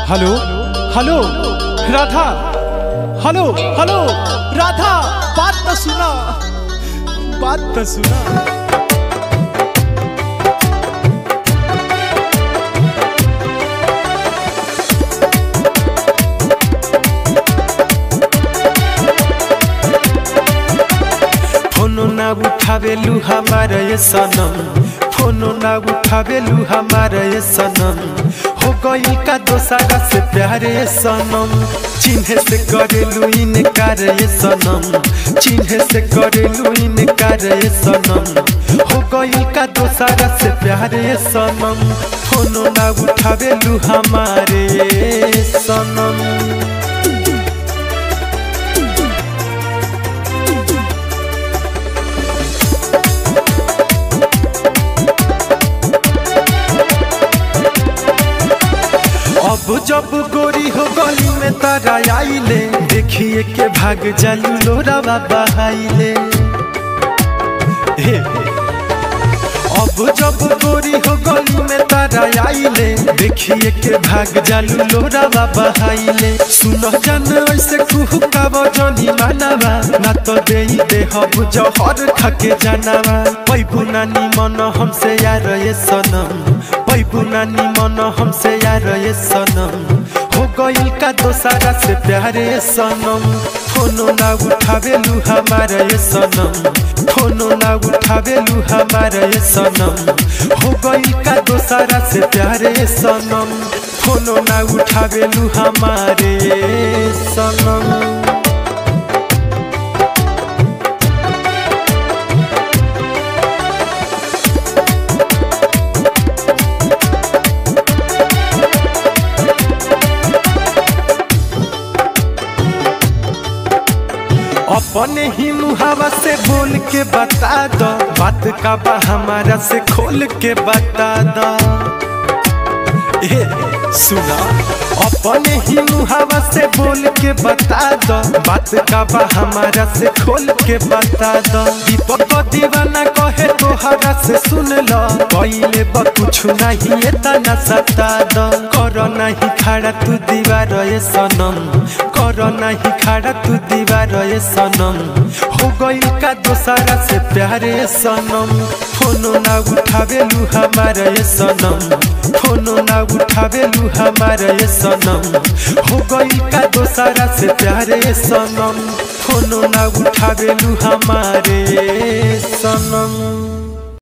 Hello hello Radha, hello hello Radha, बात तो सुना, बात तो सुना। फोनो ना उठावेलू हमारा ये सनम, फोनो ना उठावेलू हमारा ये सनम, हो गई का दोसारा से प्यारे सनम। चिन्हे से करेलू इनकार ये सनम, चिन्हे से करेलू इनकार ये सनम, हो गई का दोसारा से प्यारे सनम। फोनो ना उठावेलू हमारे सनम। अब जब गोरी हो गली में तारा आइले, देखिए के भाग जालू लोरावा बहाइले। अब जब गोरी हो गली में तारा आइले, देखिए के भाग जालू लोरावा बहाइले। सुनो जन ऐसे कुहुका बजनी मानवा, ना तो देई देहब जहर खाके जानवा। पैबू नानी मन हमसे यार ये सनम, पैबू नानी मन हमसे यार ये सनम, हो गई का दोसारा से प्यारे सनम। फोनो ना उठावेलू हमारा ये सनम, फोनो ना उठावेलू हमारा ये सनम, हो गई का दोसारा से प्यारे सनम। फोनो ना उठावेलू हमारे सनम। अपने ही मुहावा से बोल के बता दो, बात का बा हमारा से खोल के बता दो। सुना, अपने ही मुहावा से बोल के बता दो, बात का बा हमारा से खोल के बता दो। दीपक दीवाना कहे तोहरा से सुन लो, पहले कुछ नहीं ये तना सता दो। करो नहीं खड़ा तू दीवार ये सनम, करो नहीं खड़ा तू दीवार ये सनम, हो गई का दोसारा से प्यारे सनम। फोनो ना उठावेलू हमारा ये सनम, फोनो ना उठावेलू हमारा ये सनम, हो गई का दोसारा से प्यारे सनम। फोनो ना उठावेलू हमारे सनम।